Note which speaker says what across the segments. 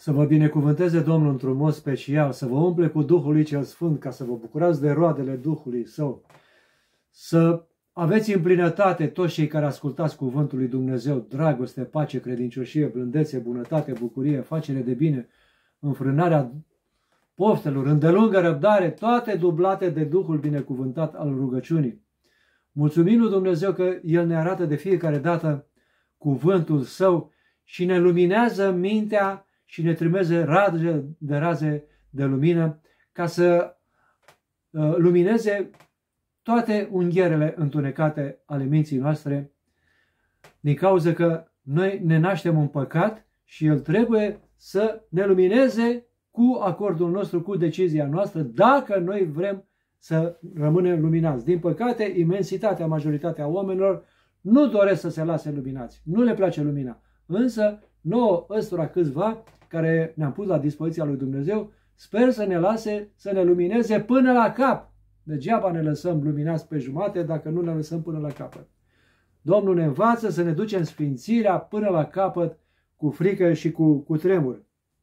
Speaker 1: Să vă binecuvânteze Domnul într-un mod special, să vă umple cu Duhul lui cel Sfânt, ca să vă bucurați de roadele Duhului Său, să aveți în plinătate toți cei care ascultați cuvântul lui Dumnezeu, dragoste, pace, credincioșie, blândețe, bunătate, bucurie, facere de bine, înfrânarea poftelor, îndelungă răbdare, toate dublate de Duhul binecuvântat al rugăciunii. Mulțumim lui Dumnezeu că El ne arată de fiecare dată cuvântul Său și ne luminează mintea și ne trimeze raze de lumină ca să lumineze toate ungherele întunecate ale minții noastre, din cauza că noi ne naștem în păcat și El trebuie să ne lumineze cu acordul nostru, cu decizia noastră, dacă noi vrem să rămânem luminați. Din păcate, imensitatea, majoritatea oamenilor nu doresc să se lase luminați. Nu le place lumina. Însă, nouă ăstora câțiva care ne-am pus la dispoziția lui Dumnezeu, sper să ne lase, să ne lumineze până la cap. Degeaba ne lăsăm luminați pe jumate dacă nu ne lăsăm până la capăt. Domnul ne învață să ne ducem sfințirea până la capăt cu frică și cu tremur.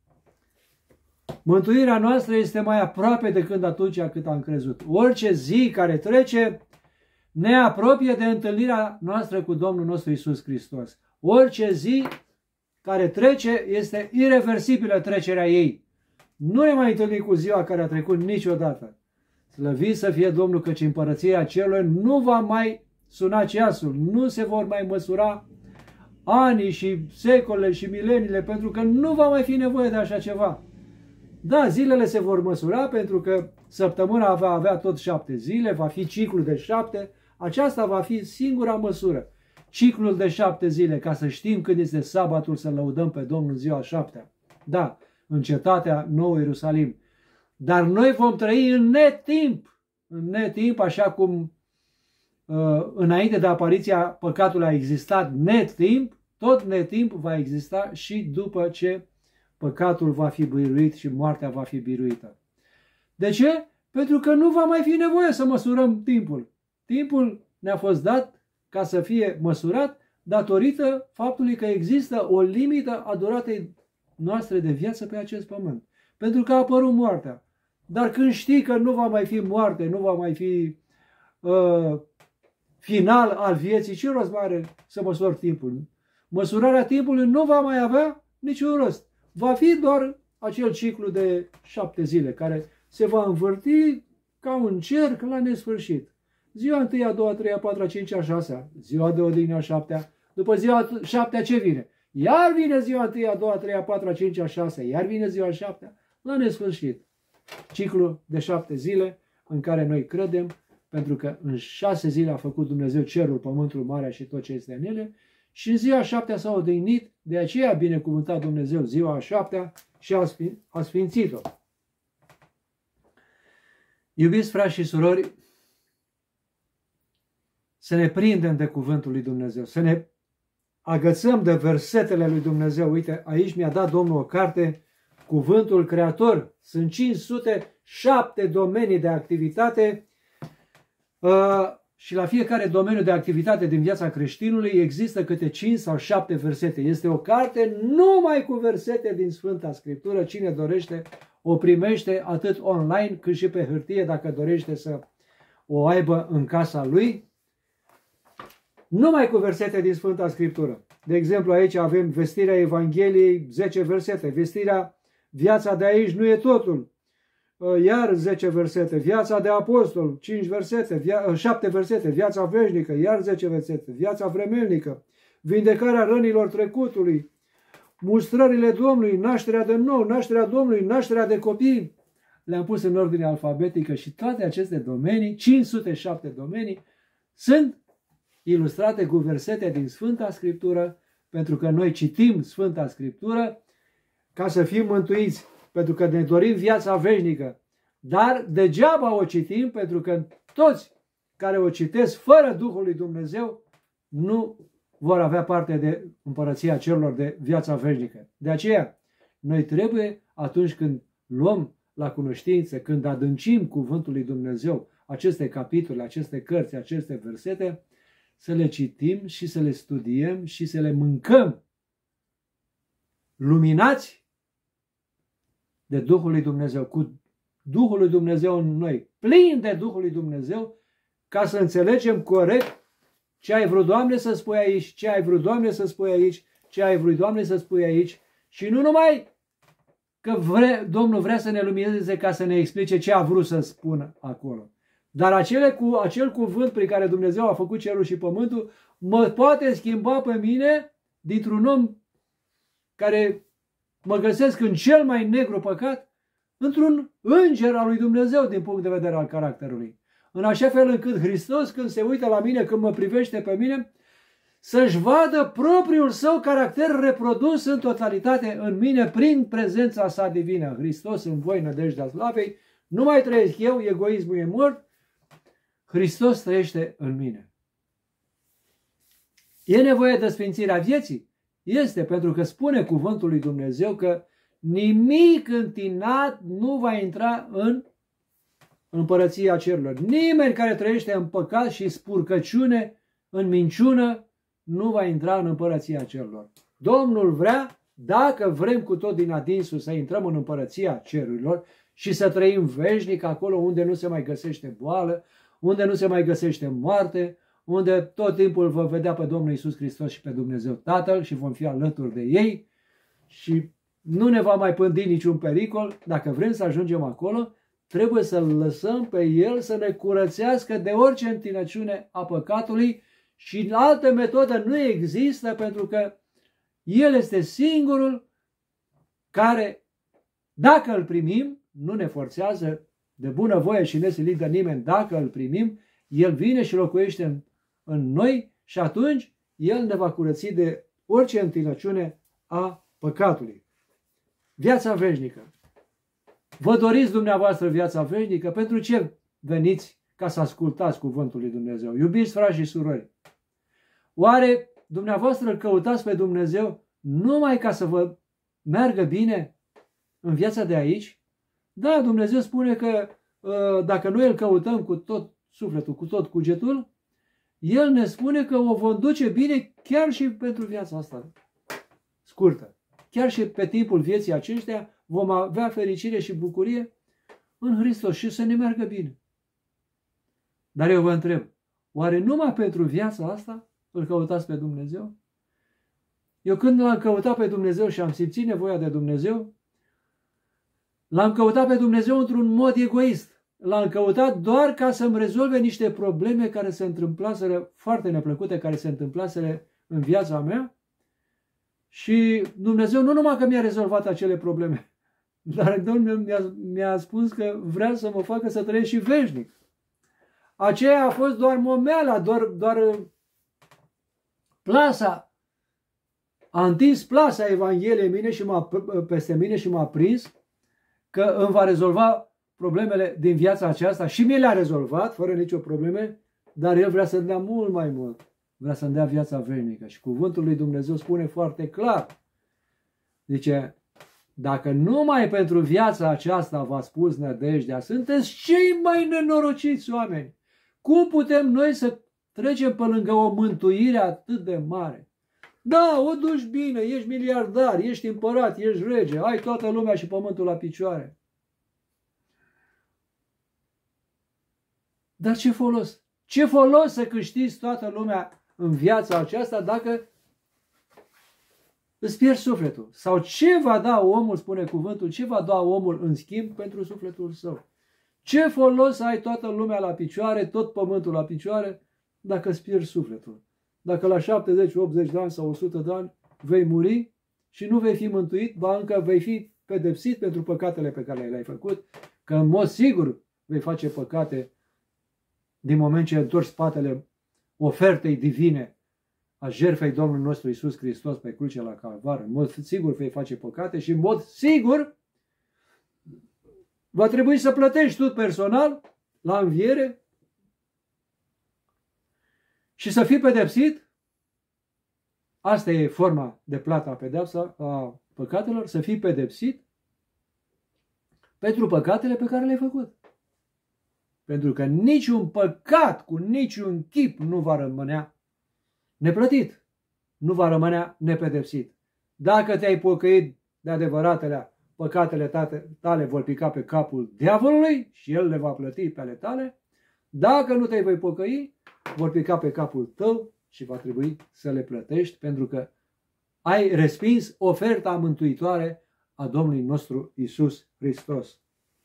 Speaker 1: Mântuirea noastră este mai aproape decât atunci cât am crezut. Orice zi care trece ne apropie de întâlnirea noastră cu Domnul nostru Iisus Hristos. Orice zi care trece este ireversibilă trecerea ei. Nu ne mai întâlnim cu ziua care a trecut niciodată. Slăvit să fie Domnul, căci împărăția cerurilor nu va mai suna ceasul, nu se vor mai măsura anii și secolele și mileniile, pentru că nu va mai fi nevoie de așa ceva. Da, zilele se vor măsura pentru că săptămâna va avea tot 7 zile, va fi ciclul de 7, aceasta va fi singura măsură. Ciclul de 7 zile, ca să știm când este sabatul, să lăudăm pe Domnul ziua 7-a. Da, în cetatea Nou Ierusalim. Dar noi vom trăi în netimp, așa cum înainte de apariția păcatului a existat netimp, tot netimp va exista și după ce păcatul va fi biruit și moartea va fi biruită. De ce? Pentru că nu va mai fi nevoie să măsurăm timpul. Timpul ne-a fost dat ca să fie măsurat datorită faptului că există o limită a duratei noastre de viață pe acest pământ. Pentru că a apărut moartea. Dar când știi că nu va mai fi moarte, nu va mai fi final al vieții, ce rost mai are să măsori timpul? Măsurarea timpului nu va mai avea niciun rost. Va fi doar acel ciclu de 7 zile care se va învârti ca un cerc la nesfârșit. Ziua 1, a 2, a 3, a 4, a 5, a 6, ziua de odihnă a 7-a, după ziua 7-a ce vine? Iar vine ziua 1, a 2, a 3, a 4, a 5, a 6, iar vine ziua 7-a, la nesfârșit. Ciclu de 7 zile în care noi credem, pentru că în 6 zile a făcut Dumnezeu cerul, pământul, marea și tot ce este în ele, și în ziua 7-a s-a odihnit, de aceea a binecuvântat Dumnezeu ziua 7-a și a sfințit-o. Iubiți frați și surori, să ne prindem de cuvântul lui Dumnezeu, să ne agățăm de versetele lui Dumnezeu. Uite, aici mi-a dat Domnul o carte, Cuvântul Creator. Sunt 507 domenii de activitate și la fiecare domeniu de activitate din viața creștinului există câte 5 sau 7 versete. Este o carte numai cu versete din Sfânta Scriptură. Cine dorește o primește atât online cât și pe hârtie, dacă dorește să o aibă în casa lui. Numai cu versete din Sfânta Scriptură. De exemplu, aici avem vestirea Evangheliei, 10 versete. Vestirea viața de aici nu e totul. Iar 10 versete. Viața de apostol, 5 versete, 7 versete. Viața veșnică, iar 10 versete. Viața vremelnică, vindecarea rănilor trecutului, mustrările Domnului, nașterea de nou, nașterea Domnului, nașterea de copii. Le-am pus în ordine alfabetică și toate aceste domenii, 507 domenii, sunt ilustrate cu versete din Sfânta Scriptură, pentru că noi citim Sfânta Scriptură ca să fim mântuiți, pentru că ne dorim viața veșnică. Dar degeaba o citim, pentru că toți care o citesc fără Duhul lui Dumnezeu nu vor avea parte de împărăția cerurilor, de viața veșnică. De aceea, noi trebuie, atunci când luăm la cunoștință, când adâncim cuvântul lui Dumnezeu, aceste capitole, aceste cărți, aceste versete, să le citim și să le studiem și să le mâncăm luminați de Duhul lui Dumnezeu, cu Duhul lui Dumnezeu în noi, plini de Duhul lui Dumnezeu, ca să înțelegem corect ce ai vrut, Doamne, să spui aici, ce ai vrut, Doamne, să spui aici, ce ai vrut, Doamne, să spui aici. Și nu numai că Domnul vrea să ne lumineze ca să ne explice ce a vrut să spună acolo, dar acel cuvânt prin care Dumnezeu a făcut cerul și pământul mă poate schimba pe mine dintr-un om care mă găsesc în cel mai negru păcat, într-un înger al lui Dumnezeu din punct de vedere al caracterului. În așa fel încât Hristos, când se uită la mine, când mă privește pe mine, să-și vadă propriul său caracter reprodus în totalitate în mine prin prezența sa divină. Hristos în voi, nădejdea slavei, nu mai trăiesc eu, egoismul e mort, Hristos trăiește în mine. E nevoie de sfințirea vieții? Este, pentru că spune cuvântul lui Dumnezeu că nimic întinat nu va intra în împărăția cerurilor. Nimeni care trăiește în păcat și spurcăciune, în minciună, nu va intra în împărăția cerurilor. Domnul vrea, dacă vrem cu tot din adinsul să intrăm în împărăția cerurilor și să trăim veșnic acolo unde nu se mai găsește boală, unde nu se mai găsește moarte, unde tot timpul vom vedea pe Domnul Iisus Hristos și pe Dumnezeu Tatăl și vom fi alături de ei și nu ne va mai pândi niciun pericol. Dacă vrem să ajungem acolo, trebuie să-L lăsăm pe El să ne curățească de orice întinăciune a păcatului și altă metodă nu există, pentru că El este singurul care, dacă îl primim, nu ne forțează de bună voie și nesilit de nimeni, dacă îl primim, El vine și locuiește în noi și atunci El ne va curăți de orice întinăciune a păcatului. Viața veșnică. Vă doriți dumneavoastră viața veșnică? Pentru ce veniți ca să ascultați cuvântul lui Dumnezeu? Iubiți frați și surori, oare dumneavoastră îl căutați pe Dumnezeu numai ca să vă meargă bine în viața de aici? Da, Dumnezeu spune că dacă noi îl căutăm cu tot sufletul, cu tot cugetul, El ne spune că o vom duce bine chiar și pentru viața asta scurtă. Chiar și pe timpul vieții aceștia vom avea fericire și bucurie în Hristos și să ne meargă bine. Dar eu vă întreb, oare numai pentru viața asta îl căutați pe Dumnezeu? Eu când l-am căutat pe Dumnezeu și am simțit nevoia de Dumnezeu, l-am căutat pe Dumnezeu într-un mod egoist. L-am căutat doar ca să-mi rezolve niște probleme care se întâmplaseră, foarte neplăcute, care se întâmplaseră în viața mea. Și Dumnezeu nu numai că mi-a rezolvat acele probleme, dar Domnul mi-a spus că vrea să mă facă să trăiesc și veșnic. Aceea a fost doar momeala, doar plasa. A întins plasa Evangheliei peste mine și m-a prins că îmi va rezolva problemele din viața aceasta și mi le-a rezolvat fără nicio probleme, dar El vrea să-mi dea mult mai mult. Vrea să-mi dea viața veșnică. Și cuvântul lui Dumnezeu spune foarte clar. Zice, dacă numai pentru viața aceasta v-a spus nădejdea, sunteți cei mai nenorociți oameni. Cum putem noi să trecem pe lângă o mântuire atât de mare? Da, o duci bine, ești miliardar, ești împărat, ești rege, ai toată lumea și pământul la picioare. Dar ce folos? Ce folos să câștigi toată lumea în viața aceasta dacă îți pierzi sufletul? Sau ce va da omul, spune cuvântul, ce va da omul în schimb pentru sufletul său? Ce folos să ai toată lumea la picioare, tot pământul la picioare, dacă îți pierzi sufletul? Dacă la 70, 80 de ani sau 100 de ani vei muri și nu vei fi mântuit, ba încă vei fi pedepsit pentru păcatele pe care le-ai făcut, că în mod sigur vei face păcate din moment ce întorci spatele ofertei divine a jertfei Domnului nostru Iisus Hristos pe cruce la Calvar. În mod sigur vei face păcate și în mod sigur va trebui să plătești tu personal la înviere și să fii pedepsit. Asta e forma de plată a pedeapsa a păcatelor, să fii pedepsit pentru păcatele pe care le-ai făcut. Pentru că niciun păcat cu niciun chip nu va rămânea neplătit, nu va rămânea nepedepsit. Dacă te-ai pocăit de adevăratele păcatele tale vor pica pe capul diavolului și el le va plăti pe ale tale. Dacă nu te vei pocăi, vor pica pe capul tău și va trebui să le plătești pentru că ai respins oferta mântuitoare a Domnului nostru Iisus Hristos.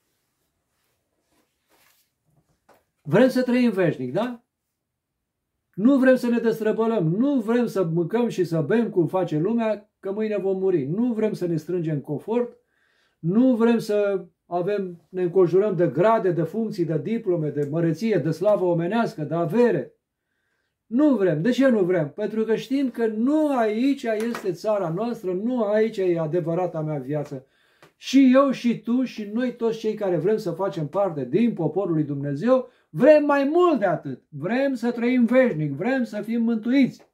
Speaker 1: Vrem să trăim veșnic, da? Nu vrem să ne destrăbălăm, nu vrem să mâncăm și să bem cum face lumea, că mâine vom muri. Nu vrem să ne strângem confort, nu vrem să ne înconjurăm de grade, de funcții, de diplome, de măreție, de slavă omenească, de avere. Nu vrem. De ce nu vrem? Pentru că știm că nu aici este țara noastră, nu aici e adevărata mea viață. Și eu și tu și noi toți cei care vrem să facem parte din poporul lui Dumnezeu, vrem mai mult de atât. Vrem să trăim veșnic, vrem să fim mântuiți.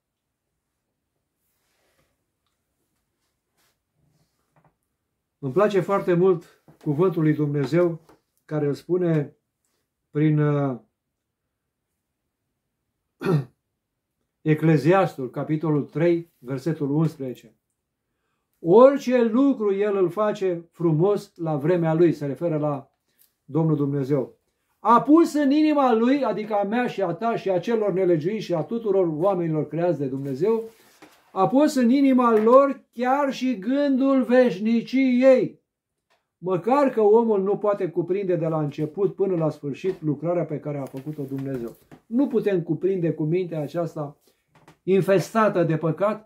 Speaker 1: Îmi place foarte mult cuvântul lui Dumnezeu care îl spune prin Ecleziastul, capitolul 3, versetul 11. Orice lucru el îl face frumos la vremea lui, se referă la Domnul Dumnezeu. A pus în inima lui, adică a mea și a ta și a celor nelegiuiți și a tuturor oamenilor creați de Dumnezeu, a pus în inima lor chiar și gândul veșniciei. Măcar că omul nu poate cuprinde de la început până la sfârșit lucrarea pe care a făcut-o Dumnezeu. Nu putem cuprinde cu mintea aceasta infestată de păcat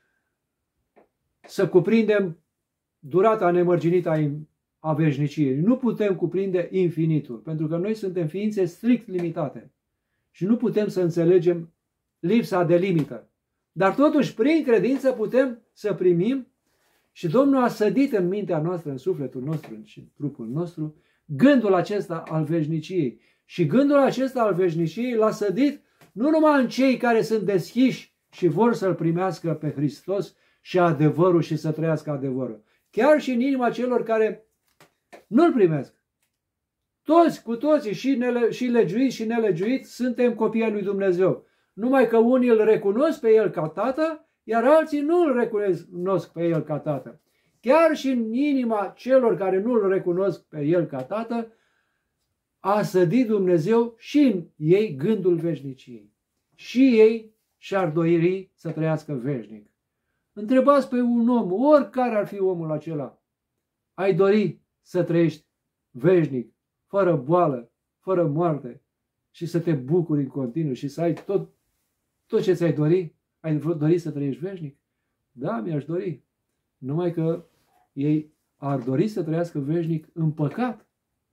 Speaker 1: să cuprindem durata nemărginită a veșniciei. Nu putem cuprinde infinitul, pentru că noi suntem ființe strict limitate și nu putem să înțelegem lipsa de limită. Dar totuși, prin credință putem să primim și Domnul a sădit în mintea noastră, în sufletul nostru și în trupul nostru, gândul acesta al veșniciei. Și gândul acesta al veșniciei l-a sădit nu numai în cei care sunt deschiși și vor să-L primească pe Hristos și adevărul și să trăiască adevărul. Chiar și în inima celor care nu-L primesc. Toți, cu toții, și legiuiți și nelegiuiți, suntem copii ai lui Dumnezeu. Numai că unii îl recunosc pe El ca Tată, iar alții nu îl recunosc pe El ca Tată. Chiar și în inima celor care nu îl recunosc pe El ca Tată, a sădit Dumnezeu și în ei gândul veșniciei. Și ei și-ar dori să trăiască veșnic. Întrebați pe un om, oricare ar fi omul acela, ai dori să trăiești veșnic, fără boală, fără moarte și să te bucuri în continuu și să ai tot ce ți-ai dori? Ai dori să trăiești veșnic? Da, mi-aș dori. Numai că ei ar dori să trăiască veșnic în păcat.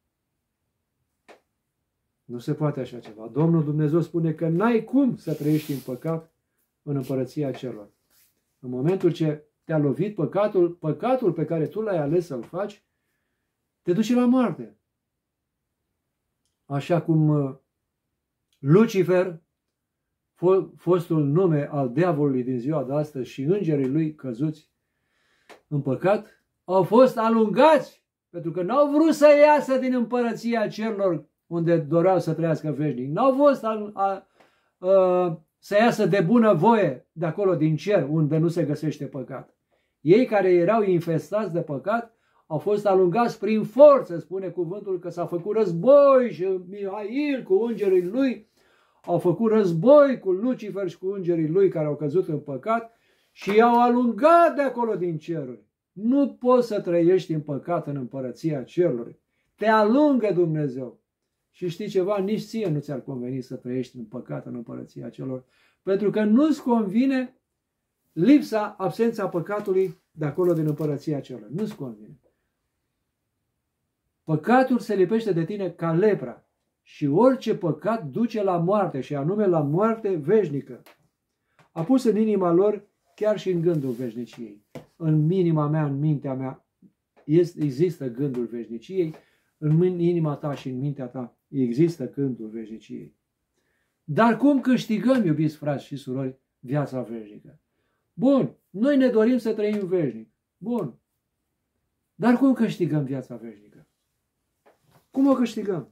Speaker 1: Nu se poate așa ceva. Domnul Dumnezeu spune că n-ai cum să trăiești în păcat în împărăția celor. În momentul ce te-a lovit păcatul pe care tu l-ai ales să-l faci, te duce la moarte. Așa cum Lucifer, fostul nume al diavolului din ziua de astăzi, și îngerii lui căzuți în păcat, au fost alungați pentru că n-au vrut să iasă din împărăția celor unde doreau să trăiască veșnic. N-au fost să iasă de bună voie de acolo din cer, unde nu se găsește păcat. Ei care erau infestați de păcat au fost alungați prin forță, spune cuvântul că s-a făcut război și Mihail cu îngerii lui au făcut război cu Lucifer și cu îngerii lui care au căzut în păcat și i-au alungat de acolo din ceruri. Nu poți să trăiești în păcat în împărăția cerului. Te alungă Dumnezeu. Și știi ceva? Nici ție nu ți-ar conveni să trăiești în păcat în împărăția celor, pentru că nu-ți convine absența păcatului de acolo din împărăția celor. Nu-ți convine. Păcatul se lipește de tine ca lepra și orice păcat duce la moarte și anume la moarte veșnică. A pus în inima lor chiar și în gândul veșniciei. În inima mea, în mintea mea există gândul veșniciei, în inima ta și în mintea ta există gândul veșniciei. Dar cum câștigăm, iubiți frați și surori, viața veșnică? Bun, noi ne dorim să trăim veșnic. Bun. Dar cum câștigăm viața veșnică? Cum o câștigăm?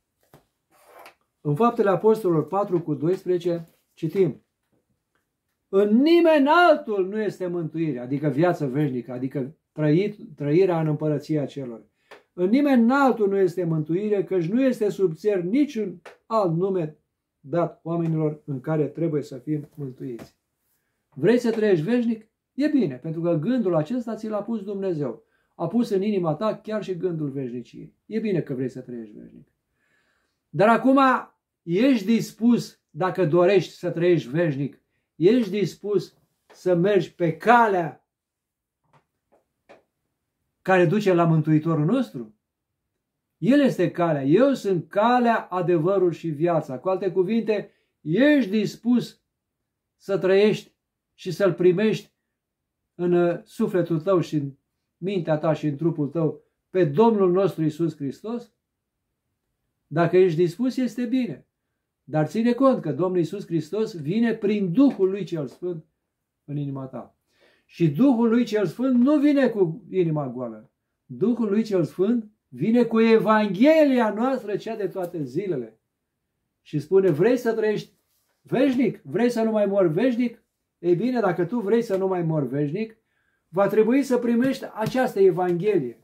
Speaker 1: În Faptele Apostolilor 4:12 citim: În nimeni altul nu este mântuire, adică viață veșnică, adică trăirea în împărăția celor. În nimeni altul nu este mântuire, căci nu este sub cer niciun alt nume dat oamenilor în care trebuie să fim mântuiți. Vrei să trăiești veșnic? E bine, pentru că gândul acesta ți l-a pus Dumnezeu. A pus în inima ta chiar și gândul veșniciei. E bine că vrei să trăiești veșnic. Dar acum ești dispus, dacă dorești să trăiești veșnic, ești dispus să mergi pe calea care duce la Mântuitorul nostru? El este calea. Eu sunt calea, adevărul și viața. Cu alte cuvinte, ești dispus să trăiești și să-L primești în sufletul tău și în mintea ta și în trupul tău pe Domnul nostru Iisus Hristos? Dacă ești dispus, este bine. Dar ține cont că Domnul Iisus Hristos vine prin Duhul Lui Cel Sfânt în inima ta. Și Duhul Lui Cel Sfânt nu vine cu inima goală. Duhul Lui Cel Sfânt vine cu Evanghelia noastră, cea de toate zilele. Și spune, vrei să trăiești veșnic? Vrei să nu mai mori veșnic? Ei bine, dacă tu vrei să nu mai mori veșnic, va trebui să primești această Evanghelie.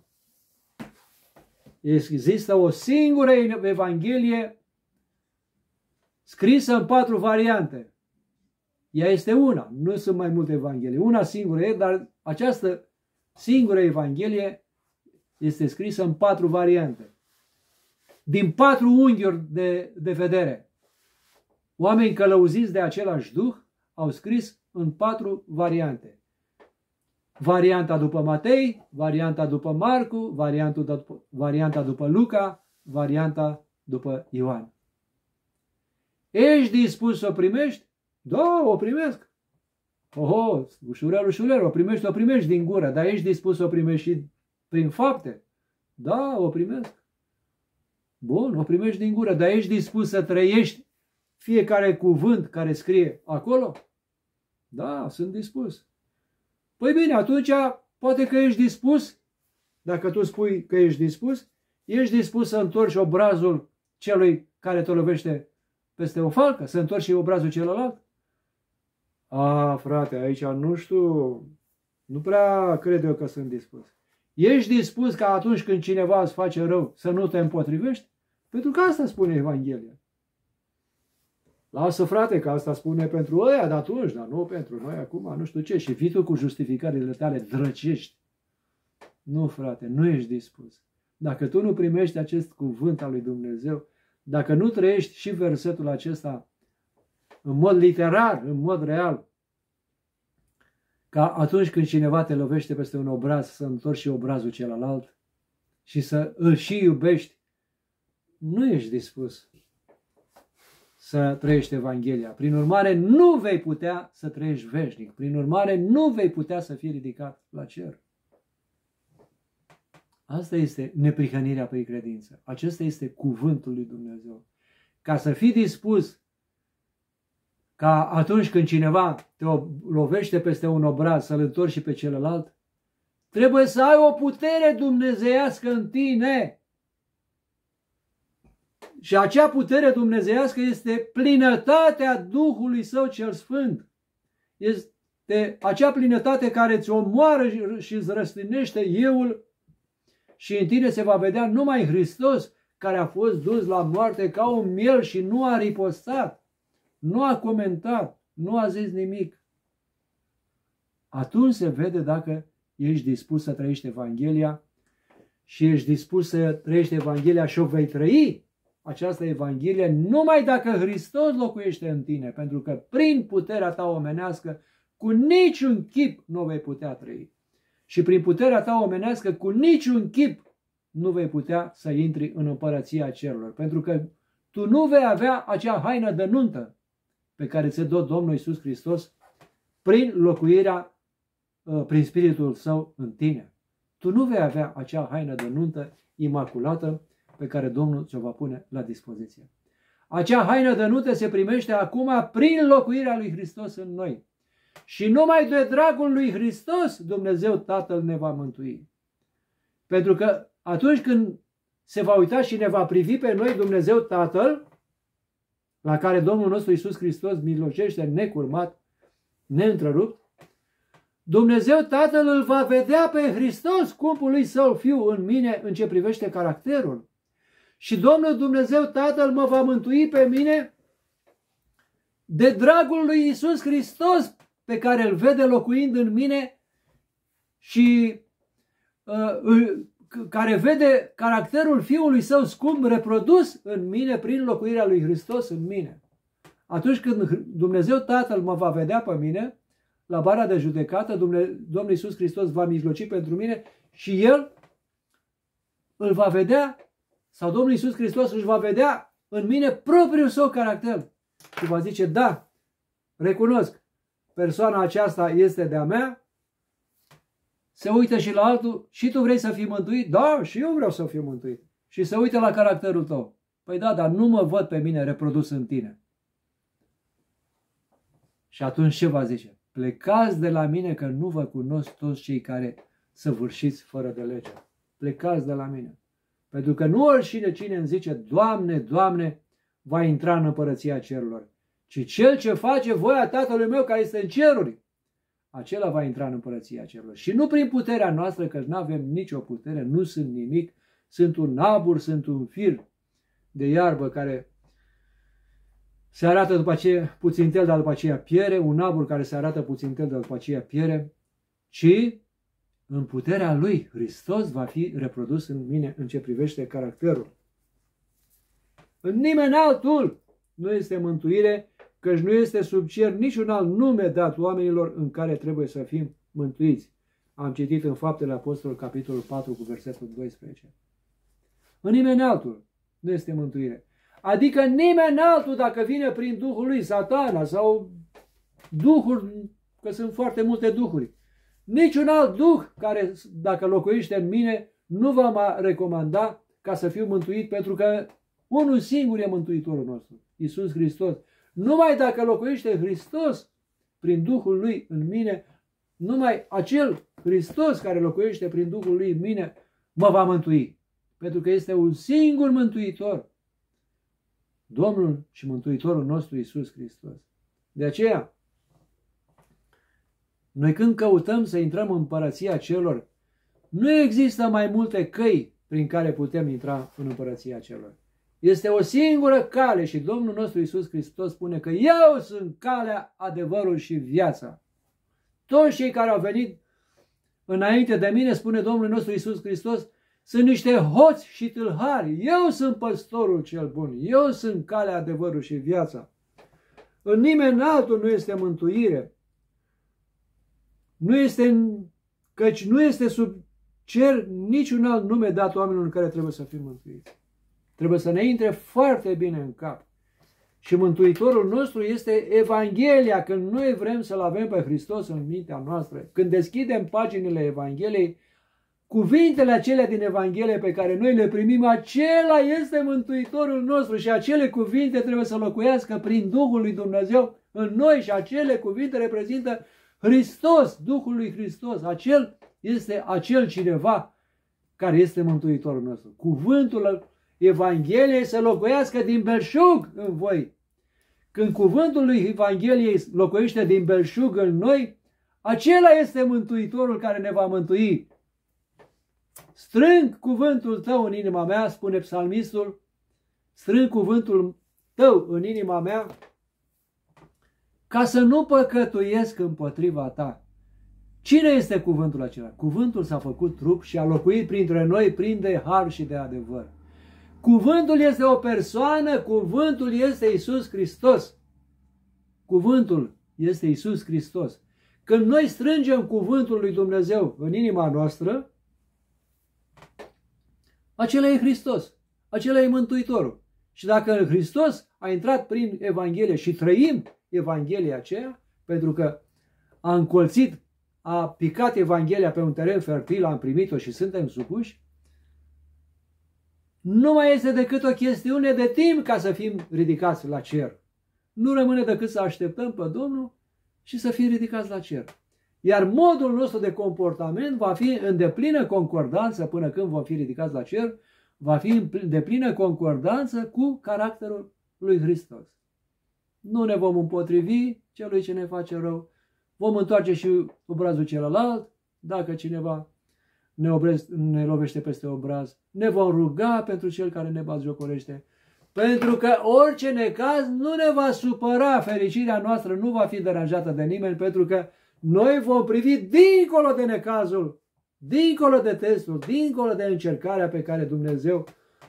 Speaker 1: Există o singură Evanghelie scrisă în 4 variante. Ea este una, nu sunt mai multe Evanghelii. Una singură e, dar această singură Evanghelie este scrisă în 4 variante. Din 4 unghiuri de vedere. Oameni călăuziți de același Duh au scris în 4 variante. Varianta după Matei, varianta după Marcu, varianta după Luca, varianta după Ioan. Ești dispus să o primești? Da, o primesc. Oho, ușurel, o primești din gură, dar ești dispus să o primești și prin fapte? Da, o primesc. Bun, o primești din gură, dar ești dispus să trăiești fiecare cuvânt care scrie acolo? Da, sunt dispus. Păi bine, atunci poate că ești dispus, dacă tu spui că ești dispus să întorci obrazul celui care te lovește peste o falcă, să întorci și obrazul celălalt? A, frate, aici nu știu, nu prea cred eu că sunt dispus. Ești dispus ca atunci când cineva îți face rău să nu te împotrivești? Pentru că asta spune Evanghelia. Lasă, frate, că asta spune pentru ăia de atunci, dar nu pentru noi acum, nu știu ce. Și vii tu cu justificările tale drăcești. Nu, frate, nu ești dispus. Dacă tu nu primești acest cuvânt al lui Dumnezeu, dacă nu trăiești și versetul acesta în mod literar, în mod real, ca atunci când cineva te lovește peste un obraz, să întorci și obrazul celălalt și să îl și iubești, nu ești dispus să trăiești Evanghelia. Prin urmare, nu vei putea să trăiești veșnic. Prin urmare, nu vei putea să fii ridicat la cer. Asta este neprihănirea prin credință. Acesta este cuvântul lui Dumnezeu. Ca să fii dispus ca atunci când cineva te lovește peste un obraz să-l întorci și pe celălalt, trebuie să ai o putere dumnezeiască în tine. Și acea putere dumnezeiască este plinătatea Duhului Său cel Sfânt. Este acea plinătate care îți omoară și îți răstinește euul și în tine se va vedea numai Hristos, care a fost dus la moarte ca un miel și nu a ripostat, nu a comentat, nu a zis nimic. Atunci se vede dacă ești dispus să trăiești Evanghelia și ești dispus să trăiești Evanghelia și o vei trăi această Evanghelie numai dacă Hristos locuiește în tine, pentru că prin puterea ta omenească cu niciun chip nu vei putea trăi. Și prin puterea ta omenească cu niciun chip nu vei putea să intri în împărăția cerurilor, pentru că tu nu vei avea acea haină de nuntă pe care ți-o dă Domnul Iisus Hristos prin locuirea, prin Spiritul Său în tine. Tu nu vei avea acea haină de nuntă imaculată pe care Domnul ți-o va pune la dispoziție. Acea haină de nuntă se primește acum prin locuirea lui Hristos în noi. Și numai de dragul lui Hristos Dumnezeu Tatăl ne va mântui. Pentru că atunci când se va uita și ne va privi pe noi Dumnezeu Tatăl, la care Domnul nostru Iisus Hristos mijlocește necurmat, neîntrerupt, Dumnezeu Tatăl îl va vedea pe Hristos, scumpul lui Său Fiu, în mine în ce privește caracterul. Și Domnul Dumnezeu Tatăl mă va mântui pe mine de dragul lui Iisus Hristos, pe care îl vede locuind în mine și care vede caracterul Fiului Său scump reprodus în mine prin locuirea lui Hristos în mine. Atunci când Dumnezeu Tatăl mă va vedea pe mine, la bara de judecată, Domnul Iisus Hristos va mijloci pentru mine și El îl va vedea, sau Domnul Iisus Hristos își va vedea în mine propriul Său caracter. Și va zice, da, recunosc, persoana aceasta este de-a mea, se uită și la altul, și tu vrei să fii mântuit? Da, și eu vreau să fiu mântuit. Și se uită la caracterul tău. Păi da, dar nu mă văd pe mine reprodus în tine. Și atunci ce va zice? Plecați de la mine că nu vă cunosc toți cei care săvârșiți fără de lege. Plecați de la mine. Pentru că nu oricine cine îmi zice, Doamne, Doamne, va intra în împărăția cerurilor, ci cel ce face voia Tatălui meu care este în ceruri, acela va intra în împărăția cerurilor. Și nu prin puterea noastră, că nu avem nicio putere, nu sunt nimic, sunt un abur, sunt un fir de iarbă care se arată după aceea puțintel, dar după aceea piere, un abur care se arată puțintel, dar după aceea piere, ci în puterea lui Hristos va fi reprodus în mine în ce privește caracterul. În nimeni altul nu este mântuire, căci nu este sub cer niciun alt nume dat oamenilor în care trebuie să fim mântuiți. Am citit în Faptele Apostolilor, capitolul 4, cu versetul 12. În nimeni altul nu este mântuire. Adică nimeni altul, dacă vine prin Duhul lui Satana sau Duhul, că sunt foarte multe duhuri, niciun alt duh care, dacă locuiește în mine, nu va mă recomanda ca să fiu mântuit, pentru că unul singur e Mântuitorul nostru, Iisus Hristos. Numai dacă locuiește Hristos prin Duhul lui în mine, numai acel Hristos care locuiește prin Duhul lui în mine mă va mântui. Pentru că este un singur Mântuitor, Domnul și Mântuitorul nostru Iisus Hristos. De aceea, noi când căutăm să intrăm în împărăția celor, nu există mai multe căi prin care putem intra în împărăția celor. Este o singură cale și Domnul nostru Iisus Hristos spune că eu sunt calea, adevărul și viața. Toți cei care au venit înainte de mine, spune Domnul nostru Iisus Hristos, sunt niște hoți și tâlhari. Eu sunt păstorul cel bun. Eu sunt calea, adevărul și viața. În nimeni altul nu este mântuire. Căci nu este sub cer niciun alt nume dat oamenilor în care trebuie să fim mântuiți. Trebuie să ne intre foarte bine în cap. Și Mântuitorul nostru este Evanghelia, când noi vrem să-L avem pe Hristos în mintea noastră. Când deschidem paginile Evangheliei, cuvintele acelea din Evanghelie pe care noi le primim, acela este Mântuitorul nostru și acele cuvinte trebuie să locuiască prin Duhul lui Dumnezeu în noi și acele cuvinte reprezintă Hristos, Duhul lui Hristos. Acel este acel cineva care este Mântuitorul nostru. Cuvântul Evangheliei să locuiască din belșug în voi. Când cuvântul lui Evangheliei locuiește din belșug în noi, acela este Mântuitorul care ne va mântui. Strâng cuvântul tău în inima mea, spune psalmistul, strâng cuvântul tău în inima mea, ca să nu păcătuiesc împotriva ta. Cine este cuvântul acela? Cuvântul s-a făcut trup și a locuit printre noi plin de har și de adevăr. Cuvântul este o persoană, cuvântul este Iisus Hristos. Cuvântul este Iisus Hristos. Când noi strângem cuvântul lui Dumnezeu în inima noastră, acela e Hristos, acela e Mântuitorul. Și dacă Hristos a intrat prin Evanghelie și trăim Evanghelia aceea, pentru că a încolțit, a picat Evanghelia pe un teren fertil, am primit-o și suntem supuși, nu mai este decât o chestiune de timp ca să fim ridicați la cer. Nu rămâne decât să așteptăm pe Domnul și să fim ridicați la cer. Iar modul nostru de comportament va fi în deplină concordanță până când vom fi ridicați la cer, va fi în deplină concordanță cu caracterul lui Hristos. Nu ne vom împotrivi celui ce ne face rău, vom întoarce și obrazul celălalt, dacă cineva ne lovește peste obraz, ne vom ruga pentru cel care ne batjocorește, pentru că orice necaz nu ne va supăra, fericirea noastră nu va fi deranjată de nimeni, pentru că noi vom privi dincolo de necazul, dincolo de testul, dincolo de încercarea pe care Dumnezeu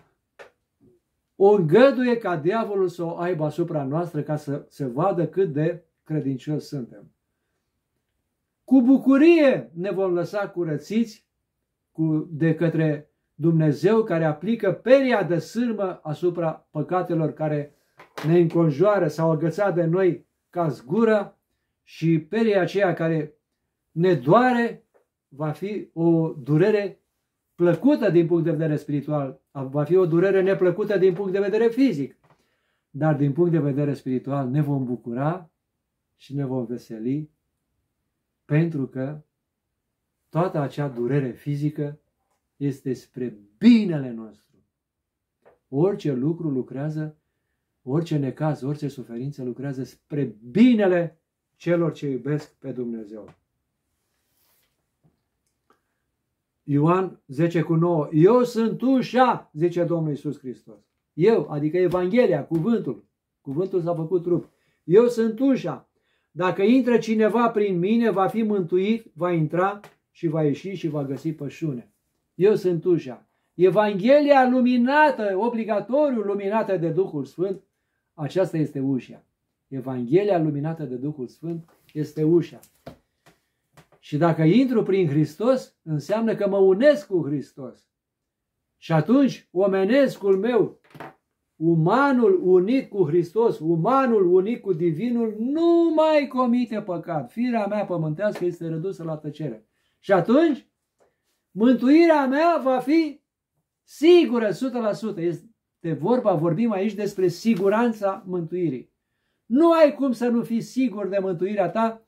Speaker 1: o îngăduie ca diavolul să o aibă asupra noastră, ca să se vadă cât de credincioși suntem. Cu bucurie ne vom lăsa curățiți de către Dumnezeu, care aplică peria de sârmă asupra păcatelor care ne înconjoară, s-au agățat de noi ca zgură, și peria aceea care ne doare va fi o durere plăcută din punct de vedere spiritual, va fi o durere neplăcută din punct de vedere fizic, dar din punct de vedere spiritual ne vom bucura și ne vom veseli, pentru că toată acea durere fizică este spre binele nostru. Orice lucru lucrează, orice necaz, orice suferință lucrează spre binele celor ce iubesc pe Dumnezeu. Ioan 10:9. Eu sunt ușa, zice Domnul Iisus Hristos. Eu, adică Evanghelia, cuvântul. Cuvântul s-a făcut trup. Eu sunt ușa. Dacă intră cineva prin mine, va fi mântuit, va intra și va ieși și va găsi pășune. Eu sunt ușa. Evanghelia luminată, obligatoriu luminată de Duhul Sfânt, aceasta este ușa. Evanghelia luminată de Duhul Sfânt este ușa. Și dacă intru prin Hristos, înseamnă că mă unesc cu Hristos. Și atunci omenescul meu, umanul unit cu Hristos, umanul unit cu Divinul, nu mai comite păcat. Firea mea pământească este redusă la tăcere. Și atunci, mântuirea mea va fi sigură, 100%. Este vorba, vorbim aici despre siguranța mântuirii. Nu ai cum să nu fii sigur de mântuirea ta,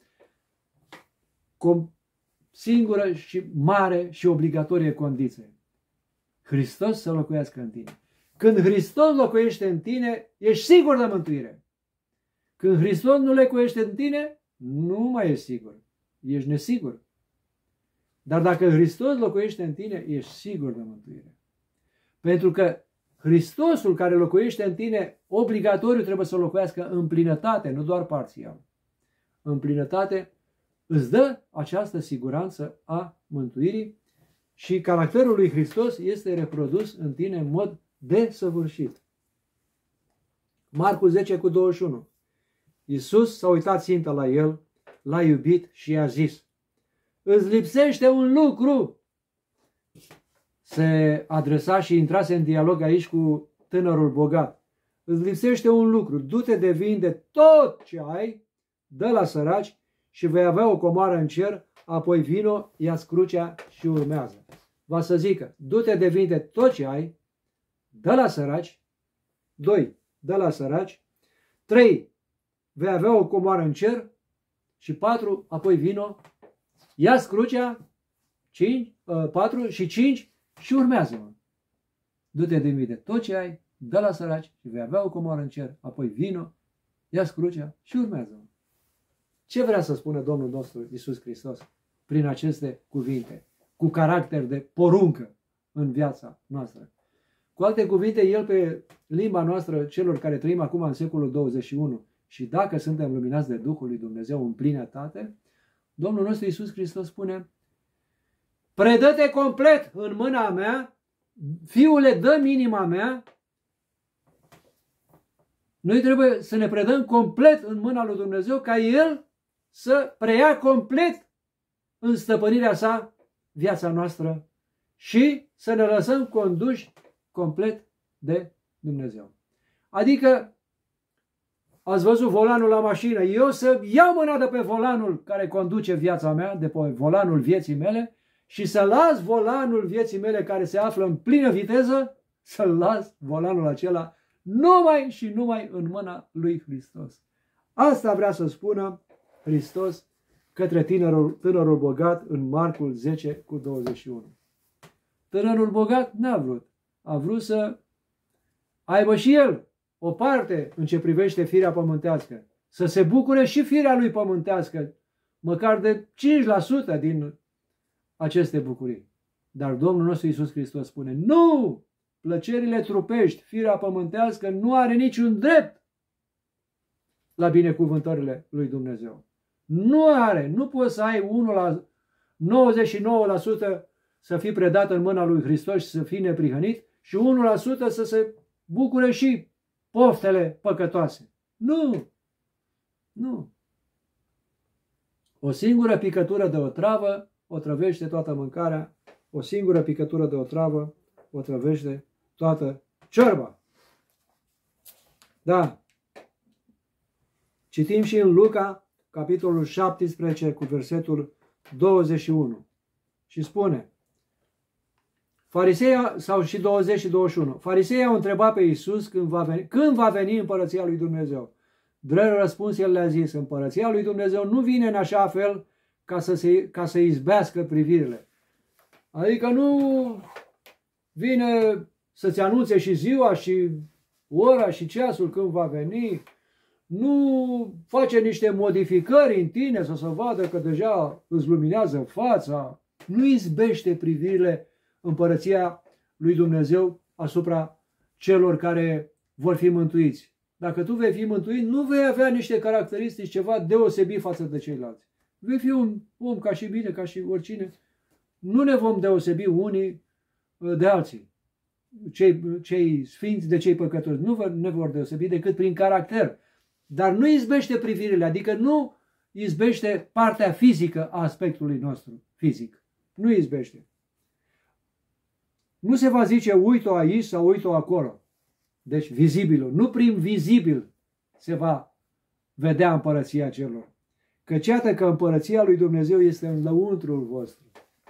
Speaker 1: singură și mare și obligatorie condiție. Hristos să locuiască în tine. Când Hristos locuiește în tine, ești sigur de mântuire. Când Hristos nu locuiește în tine, nu mai ești sigur. Ești nesigur. Dar dacă Hristos locuiește în tine, ești sigur de mântuire. Pentru că Hristosul care locuiește în tine, obligatoriu trebuie să locuiască în plinătate, nu doar parțial. În plinătate îți dă această siguranță a mântuirii și caracterul lui Hristos este reprodus în tine în mod desăvârșit. Marcu 10:21. Iisus s-a uitat țintă la el, l-a iubit și i-a zis: îți lipsește un lucru. Se adresa și intrase în dialog aici cu tânărul bogat. Îți lipsește un lucru, du-te de vinde tot ce ai, dă la săraci și vei avea o comoară în cer, apoi vino, ia-ți crucea și urmează. Va să zică, du-te de vinde tot ce ai, dă la săraci. 2. Dă la săraci. 3. Vei avea o comoară în cer. Și 4. Apoi vino, ia-ți crucea. 4 și 5 și urmează-mă. Du-te de vinde tot ce ai, dă la săraci și vei avea o comoară în cer, apoi vino, ia-ți crucea și urmează-mă. Ce vrea să spună Domnul nostru Iisus Hristos prin aceste cuvinte, cu caracter de poruncă în viața noastră? Cu alte cuvinte, El pe limba noastră, celor care trăim acum în secolul 21, și dacă suntem luminați de Duhul lui Dumnezeu în plinătate, Domnul nostru Iisus Hristos spune: predă-te complet în mâna mea, Fiule, dă-mi inima mea. Noi trebuie să ne predăm complet în mâna lui Dumnezeu, ca El să preia complet în stăpânirea sa viața noastră și să ne lăsăm conduși complet de Dumnezeu. Adică, ați văzut volanul la mașină, eu să iau mâna de pe volanul care conduce viața mea, de pe volanul vieții mele, și să las volanul vieții mele care se află în plină viteză, să las volanul acela numai și numai în mâna lui Hristos. Asta vrea să spună Hristos către tânărul bogat în Marcul 10:21. Tânărul bogat n-a vrut. A vrut să aibă și el o parte în ce privește firea pământească. Să se bucure și firea lui pământească măcar de 5% din aceste bucurii. Dar Domnul nostru Iisus Hristos spune, nu! Plăcerile trupești, firea pământească nu are niciun drept la binecuvântările lui Dumnezeu. Nu are, nu poți să ai 99% să fii predat în mâna lui Hristos și să fii neprihănit și 1% să se bucure și poftele păcătoase. Nu! Nu! O singură picătură de otravă otrăvește toată mâncarea, o singură picătură de otravă otrăvește toată ciorba. Da. Citim și în Luca, capitolul 17, cu versetul 21. Și spune, Fariseia, sau și 20 și 21, Fariseii au întrebat pe Iisus când va veni împărăția lui Dumnezeu. Drept răspuns, el le-a zis, împărăția lui Dumnezeu nu vine în așa fel ca să izbească privirile. Adică nu vine să-ți anunțe și ziua și ora și ceasul când va veni, nu face niște modificări în tine să se vadă că deja îți luminează fața, nu izbește privirile împărăția lui Dumnezeu asupra celor care vor fi mântuiți. Dacă tu vei fi mântuit, nu vei avea niște caracteristici ceva deosebit față de ceilalți. Vei fi un om ca și mine, ca și oricine. Nu ne vom deosebi unii de alții. Cei sfinți de cei păcătoși nu ne vor deosebi decât prin caracter. Dar nu izbește privirile, adică nu izbește partea fizică a aspectului nostru fizic. Nu izbește. Nu se va zice uite-o aici sau uite-o acolo. Deci vizibilul. Nu prin vizibil se va vedea împărăția celor. Căci iată că împărăția lui Dumnezeu este în lăuntrul vostru.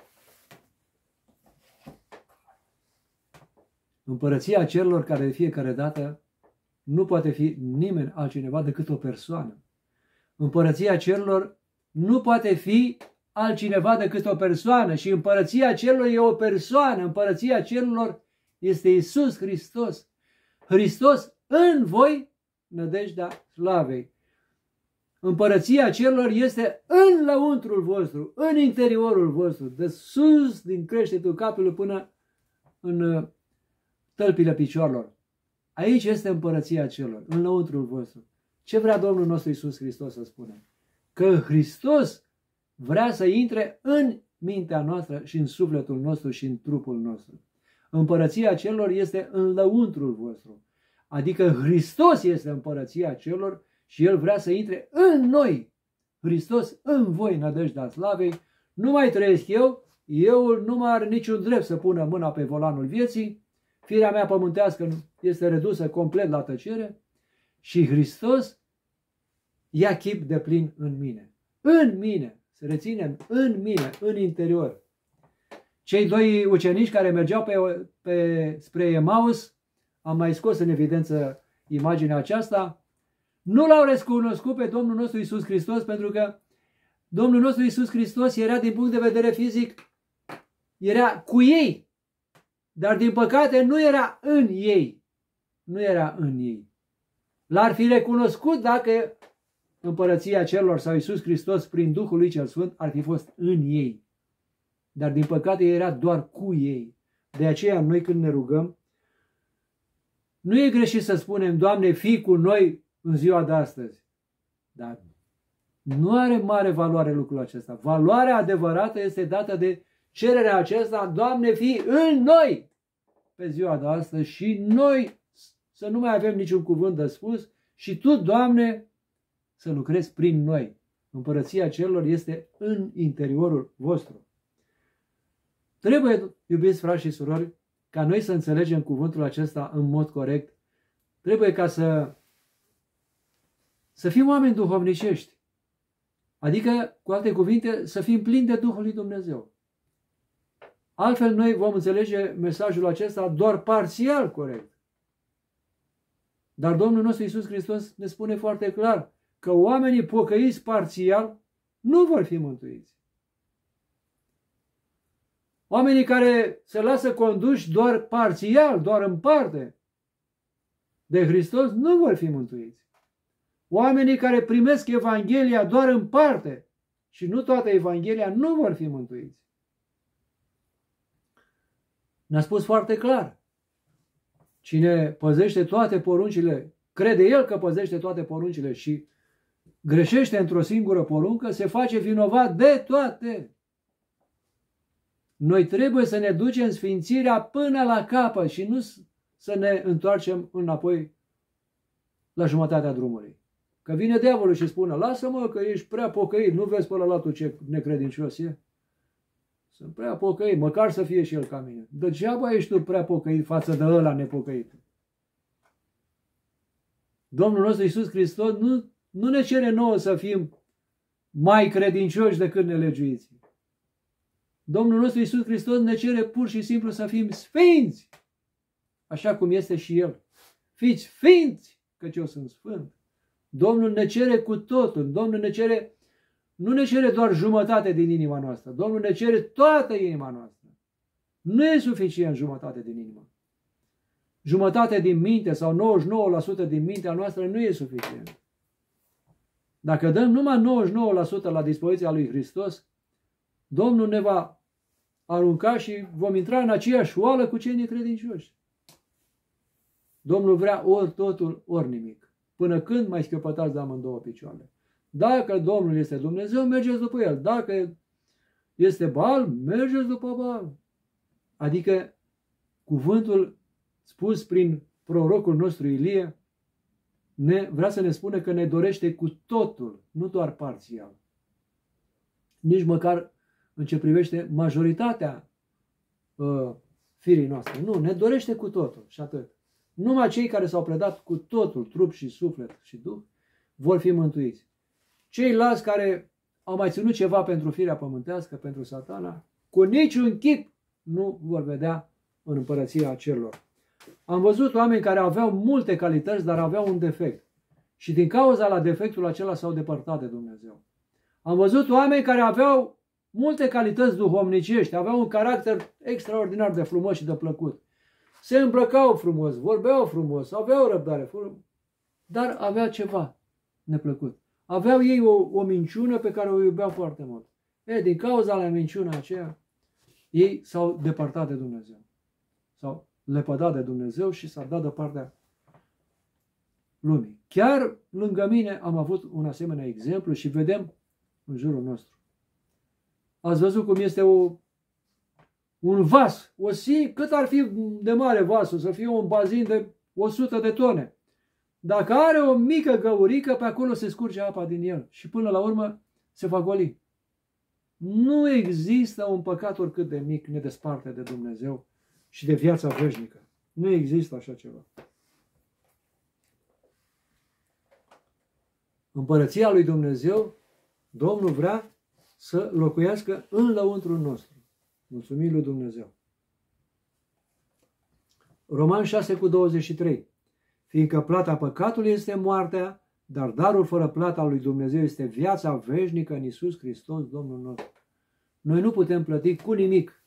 Speaker 1: Împărăția celor care de fiecare dată nu poate fi nimeni altcineva decât o persoană. Împărăția celor nu poate fi altcineva decât o persoană și împărăția celor e o persoană. Împărăția celor este Iisus Hristos. Hristos în voi, nădejdea slavei. Împărăția celor este în lăuntrul vostru, în interiorul vostru, de sus din creștetul capului până în tălpile picioarelor. Aici este împărăția celor, în lăuntrul vostru. Ce vrea Domnul nostru Iisus Hristos să spune? Că Hristos vrea să intre în mintea noastră și în sufletul nostru și în trupul nostru. Împărăția celor este în lăuntrul vostru. Adică Hristos este împărăția celor și El vrea să intre în noi. Hristos în voi, nădejdea slavei. Nu mai trăiesc eu nu mai are niciun drept să pună mâna pe volanul vieții. Firea mea pământească este redusă complet la tăcere și Hristos ia chip de plin în mine. În mine, să reținem, în mine, în interior. Cei doi ucenici care mergeau spre Emaus, am mai scos în evidență imaginea aceasta, nu l-au recunoscut pe Domnul nostru Iisus Hristos pentru că Domnul nostru Iisus Hristos era din punct de vedere fizic, era cu ei, dar din păcate nu era în ei. Nu era în ei. L-ar fi recunoscut dacă împărăția celor sau Iisus Hristos prin Duhul lui cel Sfânt ar fi fost în ei. Dar din păcate era doar cu ei. De aceea noi când ne rugăm, nu e greșit să spunem, Doamne, fii cu noi în ziua de astăzi. Dar nu are mare valoare lucrul acesta. Valoarea adevărată este dată de cererea aceasta, Doamne, fii în noi pe ziua de astăzi și noi să nu mai avem niciun cuvânt de spus și Tu, Doamne, să lucrezi prin noi. Împărăția celor este în interiorul vostru. Trebuie, iubiți frați și surori, ca noi să înțelegem cuvântul acesta în mod corect. Trebuie ca să fim oameni duhovnicești. Adică, cu alte cuvinte, să fim plini de Duhul lui Dumnezeu. Altfel noi vom înțelege mesajul acesta doar parțial corect. Dar Domnul nostru Iisus Hristos ne spune foarte clar că oamenii pocăiți parțial nu vor fi mântuiți. Oamenii care se lasă conduși doar parțial, doar în parte de Hristos, nu vor fi mântuiți. Oamenii care primesc Evanghelia doar în parte și nu toată Evanghelia nu vor fi mântuiți. Ne-a spus foarte clar. Cine păzește toate poruncile, crede el că păzește toate poruncile și greșește într-o singură poruncă, se face vinovat de toate. Noi trebuie să ne ducem sfințirea până la capăt și nu să ne întoarcem înapoi la jumătatea drumului. Că vine diavolul și spune, lasă-mă că ești prea pocăit, nu vezi pe ăla tu ce necredincios e? Sunt prea pocăit, măcar să fie și el ca mine. Degeaba ești tu prea pocăit față de ăla nepocăit. Domnul nostru Iisus Hristos nu ne cere nouă să fim mai credincioși decât nelegiuiții. Domnul nostru Iisus Hristos ne cere pur și simplu să fim sfinți, așa cum este și El. Fiți sfinți, căci eu sunt sfânt. Domnul ne cere cu totul. Domnul nu ne cere doar jumătate din inima noastră. Domnul ne cere toată inima noastră. Nu e suficient jumătate din inimă. Jumătate din minte sau 99% din mintea noastră nu e suficient. Dacă dăm numai 99% la dispoziția lui Hristos, Domnul ne va arunca și vom intra în aceeași oală cu cei necredincioși. Domnul vrea ori totul, ori nimic. Până când mai scăpătați de amândouă picioare? Dacă Domnul este Dumnezeu, mergeți după El. Dacă este Baal, mergeți după Baal. Adică cuvântul spus prin prorocul nostru Ilie vrea să ne spună că ne dorește cu totul, nu doar parțial. Nici măcar în ce privește majoritatea firii noastre. Nu, ne dorește cu totul și atât. Numai cei care s-au predat cu totul, trup și suflet și duh, vor fi mântuiți. Ceilalți care au mai ținut ceva pentru firea pământească, pentru Satana, cu niciun chip nu vor vedea în împărăția cerurilor. Am văzut oameni care aveau multe calități, dar aveau un defect. Și din cauza la defectul acela s-au depărtat de Dumnezeu. Am văzut oameni care aveau multe calități duhovnicești, aveau un caracter extraordinar de frumos și de plăcut. Se îmbrăcau frumos, vorbeau frumos, aveau răbdare, dar avea ceva neplăcut. Aveau ei o minciună pe care o iubeau foarte mult. Din cauza la minciuna aceea, ei s-au depărtat de Dumnezeu. S-au lepădat de Dumnezeu și s-au dat de partea lumii. Chiar lângă mine am avut un asemenea exemplu și vedem în jurul nostru. Ați văzut cum este un vas, cât ar fi de mare vasul, să fie un bazin de 100 de tone. Dacă are o mică găurică, pe acolo se scurge apa din el și până la urmă se va goli. Nu există un păcat oricât de mic ne desparte de Dumnezeu și de viața veșnică. Nu există așa ceva. Împărăția lui Dumnezeu, Domnul vrea să locuiască în lăuntrul nostru. Mulțumim lui Dumnezeu. Roman 6:23. Fiindcă plata păcatului este moartea, dar darul fără plata al lui Dumnezeu este viața veșnică în Iisus Hristos, Domnul nostru. Noi nu putem plăti cu nimic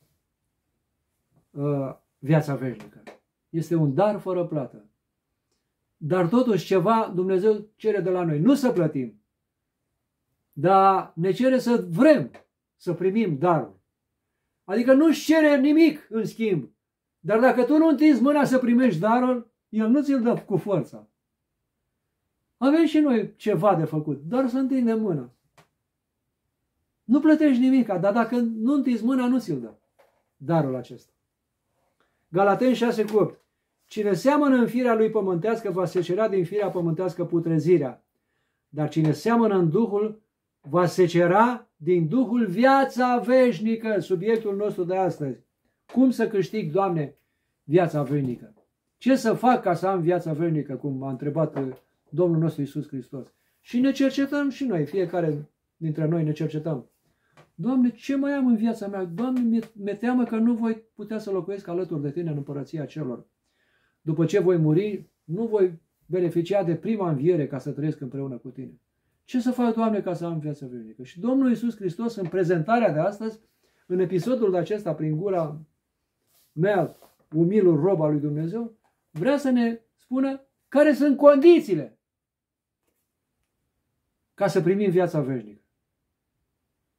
Speaker 1: viața veșnică. Este un dar fără plată. Dar totuși ceva Dumnezeu cere de la noi. Nu să plătim, dar ne cere să vrem să primim darul. Adică nu-și cere nimic în schimb. Dar dacă tu nu întinzi mâna să primești darul, El nu ți-l dă cu forța. Avem și noi ceva de făcut, doar să întindem mâna. Nu plătești nimic, dar dacă nu întinzi mâna, nu ți-l dă darul acesta. Galateni 6:8. Cine seamănă în firea lui pământească va secera din firea pământească putrezirea, dar cine seamănă în Duhul va secera din Duhul viața veșnică, subiectul nostru de astăzi. Cum să câștig, Doamne, viața veșnică? Ce să fac ca să am viața veșnică, cum a întrebat Domnul nostru Iisus Hristos? Și ne cercetăm și noi, fiecare dintre noi ne cercetăm. Doamne, ce mai am în viața mea? Doamne, mi-e teamă că nu voi putea să locuiesc alături de Tine în împărăția celor. După ce voi muri, nu voi beneficia de prima înviere ca să trăiesc împreună cu Tine. Ce să fac, Doamne, ca să am viața veșnică? Și Domnul Iisus Hristos, în prezentarea de astăzi, în episodul acesta, prin gura mea, umilul rob al lui Dumnezeu, vrea să ne spună care sunt condițiile ca să primim viața veșnică.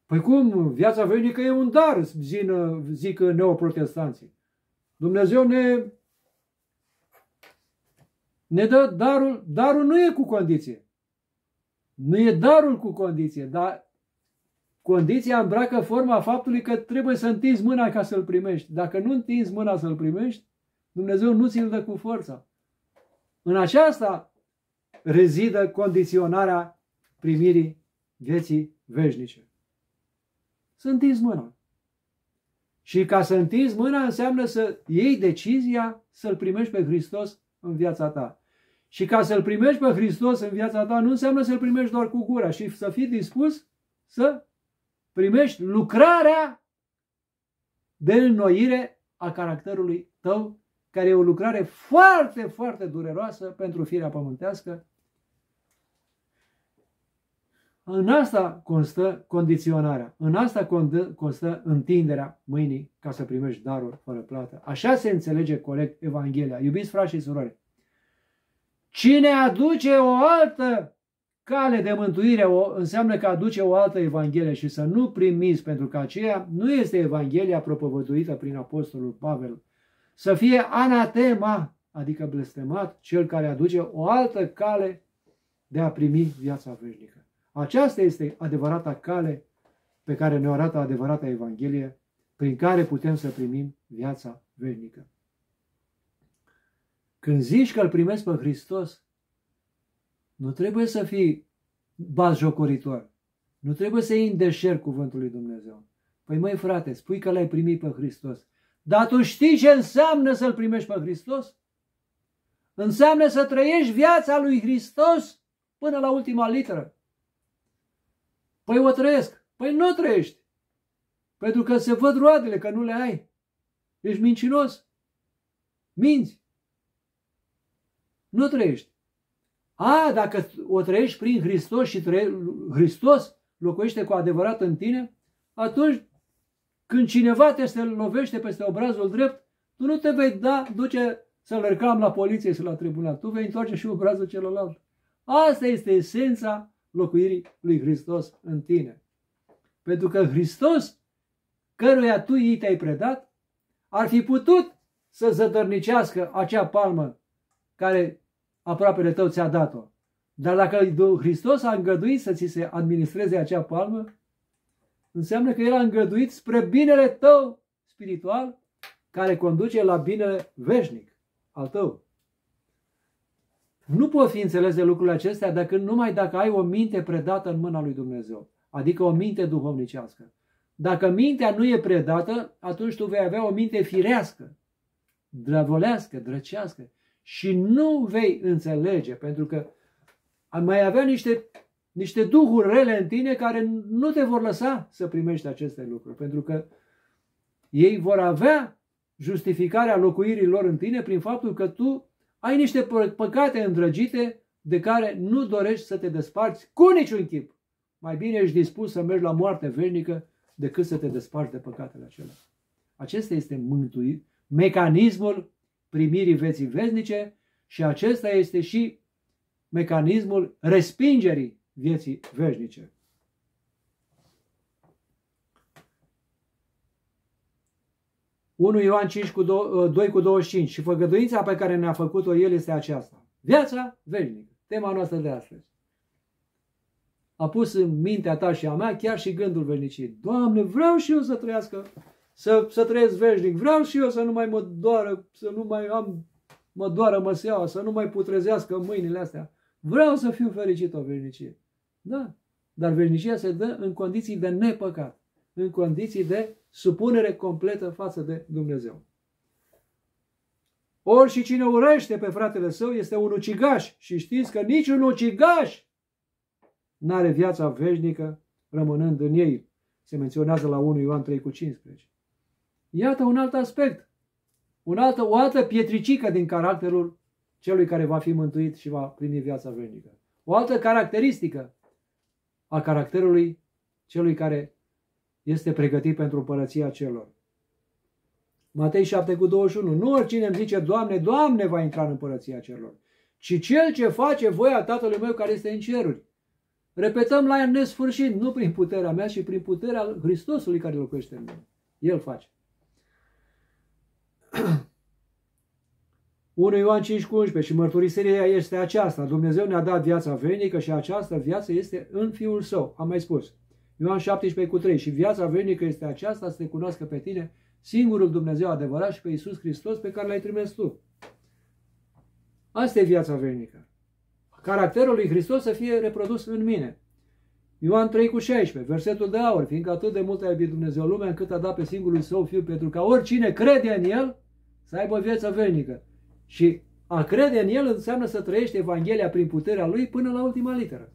Speaker 1: Păi cum? Viața veșnică e un dar, zic neoprotestanții. Dumnezeu ne dă darul. Darul nu e cu condiție. Nu e darul cu condiție, dar condiția îmbracă forma faptului că trebuie să întinzi mâna ca să-l primești. Dacă nu întinzi mâna să-l primești, Dumnezeu nu ți-l dă cu forța. În aceasta rezidă condiționarea primirii vieții veșnice. Să întinzi mâna. Și ca să întinzi mâna înseamnă să iei decizia să-L primești pe Hristos în viața ta. Și ca să-L primești pe Hristos în viața ta nu înseamnă să-L primești doar cu gura, și să fii dispus să primești lucrarea de înnoire a caracterului tău, care e o lucrare foarte, foarte dureroasă pentru firea pământească. În asta constă condiționarea, în asta constă întinderea mâinii ca să primești darul fără plată. Așa se înțelege corect Evanghelia. Iubiți frați și surori, cine aduce o altă cale de mântuire înseamnă că aduce o altă Evanghelie, și să nu primiți, pentru că aceea nu este Evanghelia propovăduită prin Apostolul Pavel. Să fie anatema, adică blestemat, cel care aduce o altă cale de a primi viața veșnică. Aceasta este adevărata cale pe care ne arată adevărata Evanghelie, prin care putem să primim viața veșnică. Când zici că îl primesc pe Hristos, nu trebuie să fii batjocoritor. Nu trebuie să iei în deșert cuvântul lui Dumnezeu. Păi măi frate, spui că l-ai primit pe Hristos. Dar tu știi ce înseamnă să-L primești pe Hristos? Înseamnă să trăiești viața lui Hristos până la ultima literă. Păi o trăiesc. Păi nu o trăiești. Pentru că se văd roadele, că nu le ai. Ești mincinos. Minți. Nu trăiești. Dacă o trăiești prin Hristos și Hristos locuiește cu adevărat în tine, atunci când cineva te lovește peste obrazul drept, tu nu te vei duce să-l reclami la poliție și la tribunal. Tu vei întoarce și obrazul celălalt. Asta este esența locuirii lui Hristos în tine. Pentru că Hristos, căruia tu i te-ai predat, ar fi putut să zădărnicească acea palmă care aproapele tău ți-a dat-o. Dar dacă Hristos a îngăduit să ți se administreze acea palmă, înseamnă că El a îngăduit spre binele tău spiritual, care conduce la binele veșnic al tău. Nu pot fi înțelese lucrurile acestea numai dacă ai o minte predată în mâna lui Dumnezeu, adică o minte duhovnicească. Dacă mintea nu e predată, atunci tu vei avea o minte firească, drăvolească, drăcească, și nu vei înțelege, pentru că mai avea niște duhuri rele în tine care nu te vor lăsa să primești aceste lucruri, pentru că ei vor avea justificarea locuirii lor în tine prin faptul că tu ai niște păcate îndrăgite de care nu dorești să te desparți cu niciun chip. Mai bine ești dispus să mergi la moarte veșnică decât să te desparți de păcatele acelea. Acesta este mecanismul primirii vieții veșnice și acesta este și mecanismul respingerii vieții veșnice. 1 Ioan 2:25. Și făgăduința pe care ne-a făcut-o El este aceasta: viața veșnică. Tema noastră de astăzi. A pus în mintea ta și a mea chiar și gândul veșniciei. Doamne, vreau și eu să trăiască, să trăiesc veșnic. Vreau și eu să nu mai mă doară, să nu mai mă doară măseaua, să nu mai putrezească mâinile astea. Vreau să fiu fericit o veșnicie. Da, dar veșnicia se dă în condiții de nepăcat, în condiții de supunere completă față de Dumnezeu. Ori și cine urăște pe fratele său este un ucigaș, și știți că niciun ucigaș n-are viața veșnică rămânând în ei. Se menționează la 1 Ioan 3:15. Iată un alt aspect, o altă pietricică din caracterul celui care va fi mântuit și va primi viața veșnică. O altă caracteristică a caracterului celui care este pregătit pentru împărăția celor. Matei 7:21. Nu oricine îmi zice Doamne, Doamne, va intra în împărăția celor, ci cel ce face voia Tatălui meu care este în ceruri. repetăm la nesfârșit, nu prin puterea mea, ci prin puterea Hristosului care locuiește în mine. El face. 1 Ioan 5,11 și mărturisirea este aceasta. Dumnezeu ne-a dat viața veșnică și această viață este în Fiul Său. Am mai spus. Ioan 17,3 și viața veșnică este aceasta, să te cunoască pe tine, singurul Dumnezeu adevărat și pe Iisus Hristos pe care l-ai trimis tu. Asta e viața veșnică. Caracterul lui Hristos să fie reprodus în mine. Ioan 3,16, versetul de aur, fiindcă atât de mult a iubit Dumnezeu lumea încât a dat pe singurul Său Fiu pentru ca oricine crede în El să aibă viața veșnică. Și a crede în El înseamnă să trăiești Evanghelia prin puterea Lui până la ultima literă.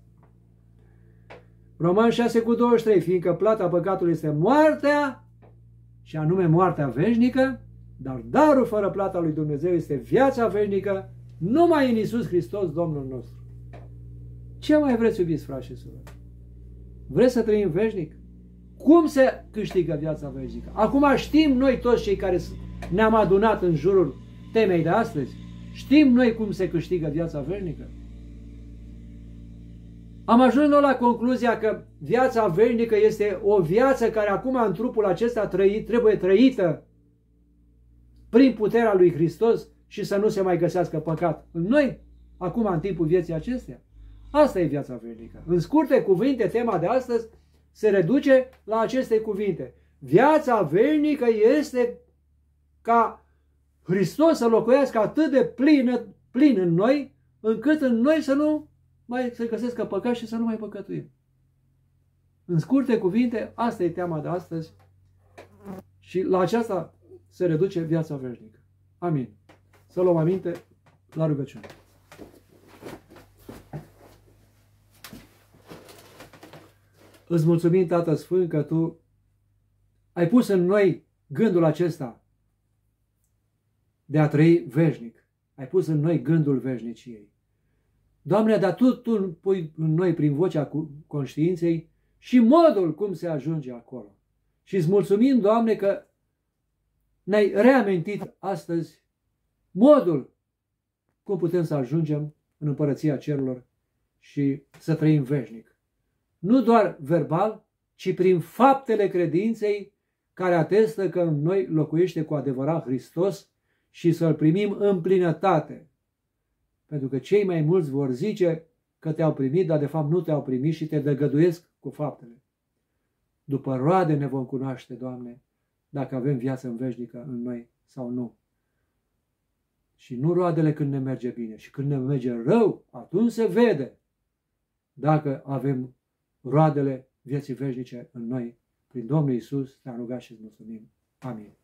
Speaker 1: Roman 6,23, fiindcă plata păcatului este moartea, și anume moartea veșnică, dar darul fără plata lui Dumnezeu este viața veșnică, numai în Iisus Hristos, Domnul nostru. Ce mai vreți, iubiți frați și surori? Vreți să trăim veșnic? Cum se câștigă viața veșnică? Acum știm noi toți cei care ne-am adunat în jurul temei de astăzi, știm noi cum se câștigă viața veșnică? Am ajuns la concluzia că viața veșnică este o viață care acum în trupul acesta trebuie trăită prin puterea lui Hristos și să nu se mai găsească păcat în noi, acum în timpul vieții acesteia. Asta e viața veșnică. În scurte cuvinte, tema de astăzi se reduce la aceste cuvinte. Viața veșnică este ca Hristos să locuiască atât de plin în noi, încât în noi să nu mai se găsească păcat și să nu mai păcătuim. În scurte cuvinte, asta e tema de astăzi și la aceasta se reduce viața veșnică. Amin. Să luăm aminte la rugăciune. Îți mulțumim, Tată Sfânt, că Tu ai pus în noi gândul acesta de a trăi veșnic. Ai pus în noi gândul veșniciei. Doamne, dar Tu pui în noi prin vocea conștiinței și modul cum se ajunge acolo. Și îți mulțumim, Doamne, că ne-ai reamintit astăzi modul cum putem să ajungem în Împărăția Cerurilor și să trăim veșnic. Nu doar verbal, ci prin faptele credinței care atestă că în noi locuiește cu adevărat Hristos și să-L primim în plinătate. Pentru că cei mai mulți vor zice că te-au primit, dar de fapt nu te-au primit și te dăgăduiesc cu faptele. După roade ne vom cunoaște, Doamne, dacă avem viață în veșnică în noi sau nu. Și nu roadele când ne merge bine, și când ne merge rău, atunci se vede dacă avem roadele vieții veșnice în noi. Prin Domnul Iisus te-am rugat și îți mulțumim. Amin.